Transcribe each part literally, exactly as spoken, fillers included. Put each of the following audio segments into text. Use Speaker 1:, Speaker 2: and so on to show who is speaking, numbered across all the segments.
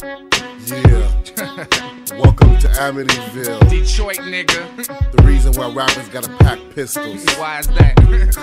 Speaker 1: Yeah. Welcome to Amityville.
Speaker 2: Detroit, nigga.
Speaker 1: The reason why rappers gotta pack pistols.
Speaker 2: Why is that?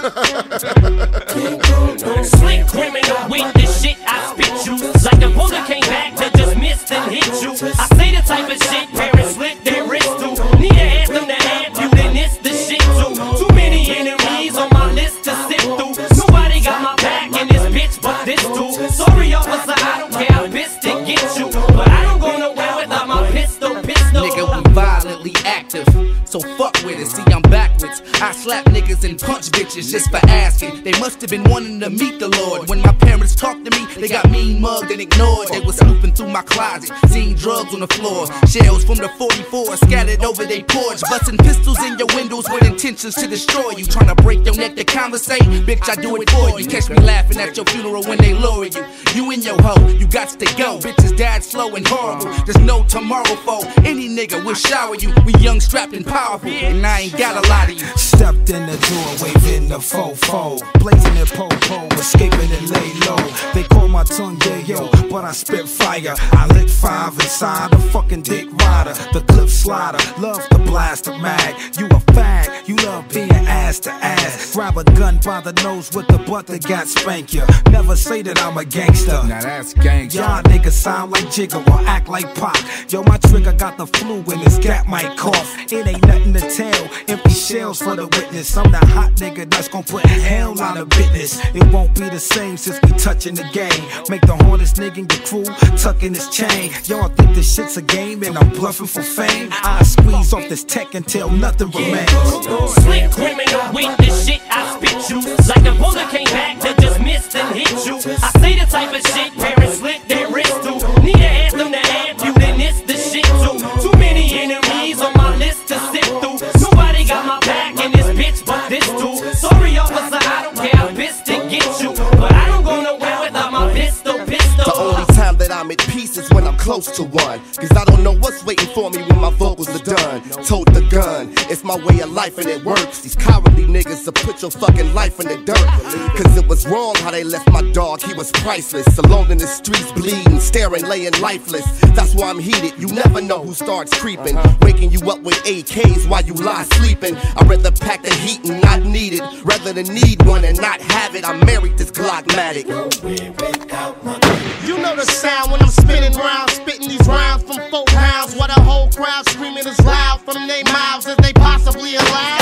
Speaker 3: Slick criminal with the shit I spit you. Like a bullet came back to just miss and hit you. I say the type of shit parents slit their wrist to. Need an anthem to amp you, then it's the shit too. Too many enemies on my list to sift through. Nobody got my back in this bitch but this too. Sorry officer, I don't care, I'm pissed to get you. But I don't go nowhere without my pistol, pistol.
Speaker 2: Nigga, we violently active, so fuck with it, see I'm backwards. I slap niggas and punch bitches just for asking. They must have been wanting to meet the Lord. When my parents talked to me, they got mean mugged and ignored. They was snooping through my closet, seeing drugs on the floor. Shells from the forty-four scattered over they porch. Busting pistols in your windows with intentions to destroy you. Trying to break your neck to conversate, bitch I do it for you. Catch me laughing at your funeral when they lower you. You and your hoe, you got to go. Bitches died slow and horrible, there's no tomorrow for any nigga will shower you. We young, strapped and powerful, and I ain't got a lot of you.
Speaker 4: Stepped in the door, waving the fofo, blazing their po-po, escaping and lay low. They call my tongue yayo, but I spit fire. I lit five inside a fucking dick rider, the clip slider. Love to blast a mag. You a fag, you love being ass to ass. Grab a gun by the nose with the butt that got spank ya. Never say that I'm a gangster.
Speaker 2: Now that's gangsta.
Speaker 4: Y'all niggas sound like Jigga or act like Pac. Yo, my trigger got the flu and his gap might cough. It ain't nothing to tell, empty shells for the witness. I'm the hot nigga that's gon' put hell on the business. It won't be the same since we touching the game. Make the hardest nigga in your crew tucking his chain. Y'all think this shit's a game and I'm bluffing for fame? I squeeze off this tech until nothing remains.
Speaker 3: Slick criminal with the shit I spit you. Like a bullet came back to just miss and hit you. I say the type of shit parents slit their wrist to. Need an anthem to amp you, then it's the shit too. Too many enemies on my list to sift through. Nobody got my back in this bitch but this too. Sorry officer, I don't care, I'm pissed to get you. But I don't go nowhere without my pistol, pistol.
Speaker 5: The only time that I'm at peace is when I'm close to one. Cause I don't know what's waiting for me when my vocals are done. Told the gun, it's my way of life and it works. These cowardly niggas will put your fucking life in the dirt. Cause it was wrong how they left my dog, he was priceless. Alone in the streets bleeding, staring, laying lifeless. That's why I'm heated, you never know who starts creeping. Waking you up with A Ks while you lie sleeping. I'd rather pack the heat and not need it, rather than need one and not have it. I married this Glockmatic.
Speaker 6: You know the sound when I'm spinning rounds, spitting these rounds from four pounds, while the whole crowd screaming as loud from their mouths as they possibly allow.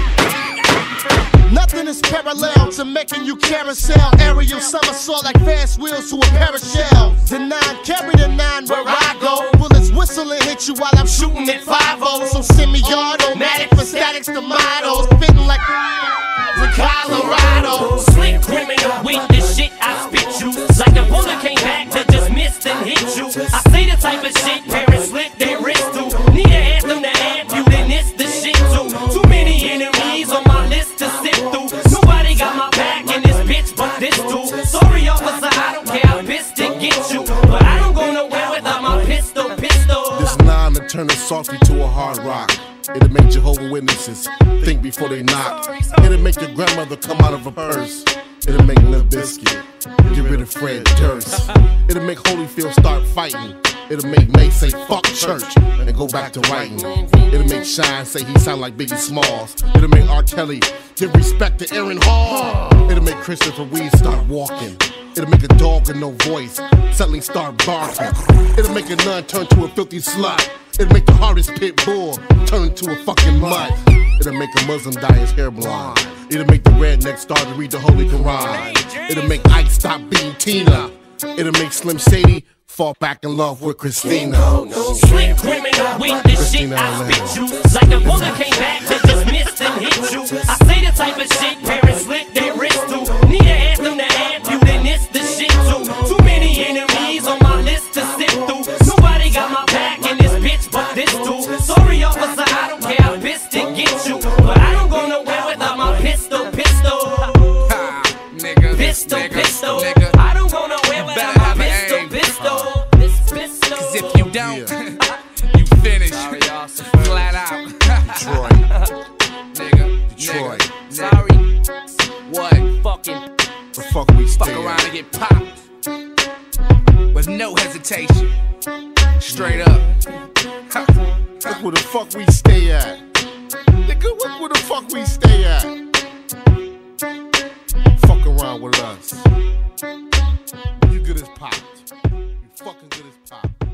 Speaker 6: Nothing is parallel to making you carousel, aerial somersault like fast wheels to a parachute. The nine carry the nine where I go. Bullets whistle and hit you while I'm shooting at five oh. So semi-automatic for statics to models, fitting like from Colorado.
Speaker 3: Slick criminal with the shit I spit you. Like a bullet came back to just miss and hit you. I say the type of shit parents slit their wrist to. Need an anthem to amp you, then it's the shit too. Too many enemies on my list to sift through. Nobody got my back in this bitch but this too. Sorry officer, I don't care, I'm pissed to get you. But I don't go nowhere without my pistol, pistol.
Speaker 1: This nine to turn a softy to a hard rock. It'll make Jehovah's Witnesses think before they knock. It'll make your grandmother come out of her purse. It'll make Limp Bizkit get rid of Fred Durst. It'll make Holyfield start fighting. It'll make Nate say fuck church and go back to writing. It'll make Shine say he sound like Biggie Smalls. It'll make R. Kelly give respect to Aaron Hall. It'll make Christopher Reeve start walking. It'll make a dog with no voice suddenly start barking. It'll make a nun turn to a filthy slut. It'll make the hardest pit bull turn into a fucking mutt. It'll make a Muslim dye his hair blonde. It'll make the redneck start to read the Holy Quran. It'll make Ike stop beating Tina. It'll make Slim Shady fall back in love with Christina.
Speaker 3: Slick criminal with the shit I spit you. Like a bullet came back to just miss and hit you. I say the type of shit parents slit their wrist to. Need an anthem to amp you, then it's the shit too. Too many enemies on my list to sift through. Nobody got my back in this bitch but this too. Sorry officer, I don't care, I'm pissed to get you. But I don't go nowhere without my pistol, pistol.
Speaker 2: Ha, nigga,
Speaker 3: Pistol,
Speaker 2: nigga,
Speaker 3: pistol.
Speaker 2: nigga.
Speaker 3: I don't go nowhere without my pistol, pistol. This pistol.
Speaker 2: Cause if you don't, you finish. Flat out.
Speaker 1: Detroit.
Speaker 2: Nigga,
Speaker 1: Detroit.
Speaker 2: Nigga. Sorry. What?
Speaker 3: Fucking.
Speaker 1: The fuck we stay
Speaker 2: Fuck around
Speaker 1: at?
Speaker 2: and get popped. With no hesitation. Straight up.
Speaker 1: Look where the fuck we stay at. Nigga, look where the fuck we stay at. Fuck around with us. You good as popped. You fucking good as popped.